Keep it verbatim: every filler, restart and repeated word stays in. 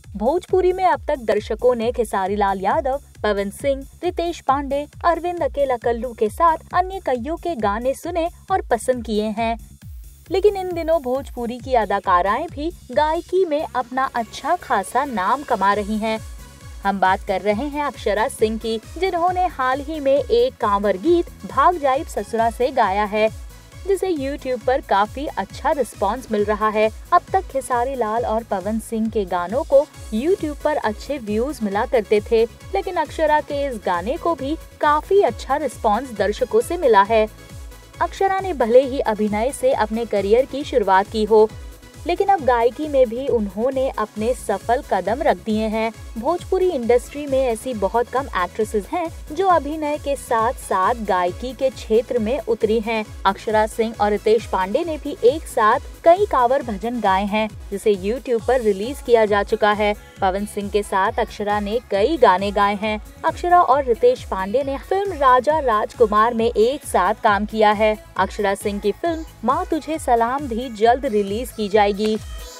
भोजपुरी में अब तक दर्शकों ने खेसारी लाल यादव, पवन सिंह, रितेश पांडे, अरविंद अकेला कल्लू के साथ अन्य कईयों के गाने सुने और पसंद किए हैं। लेकिन इन दिनों भोजपुरी की अदाकाराएं भी गायकी में अपना अच्छा खासा नाम कमा रही हैं। हम बात कर रहे हैं अक्षरा सिंह की, जिन्होंने हाल ही में एक कांवर गीत भाग जाइब ससुरा से गाया है, जिसे यूट्यूब पर काफी अच्छा रिस्पांस मिल रहा है। अब तक खेसारी लाल और पवन सिंह के गानों को यूट्यूब पर अच्छे व्यूज मिला करते थे, लेकिन अक्षरा के इस गाने को भी काफी अच्छा रिस्पांस दर्शकों से मिला है। अक्षरा ने भले ही अभिनय से अपने करियर की शुरुआत की हो, लेकिन अब गायकी में भी उन्होंने अपने सफल कदम रख दिए हैं। भोजपुरी इंडस्ट्री में ऐसी बहुत कम एक्ट्रेसेस हैं जो अभिनय के साथ साथ गायकी के क्षेत्र में उतरी हैं। अक्षरा सिंह और रितेश पांडे ने भी एक साथ कई कांवर भजन गाए हैं, जिसे यूट्यूब पर रिलीज किया जा चुका है। पवन सिंह के साथ अक्षरा ने कई गाने गाए हैं। अक्षरा और रितेश पांडे ने फिल्म राजा राजकुमार में एक साथ काम किया है। अक्षरा सिंह की फिल्म माँ तुझे सलाम भी जल्द रिलीज की जाएगी।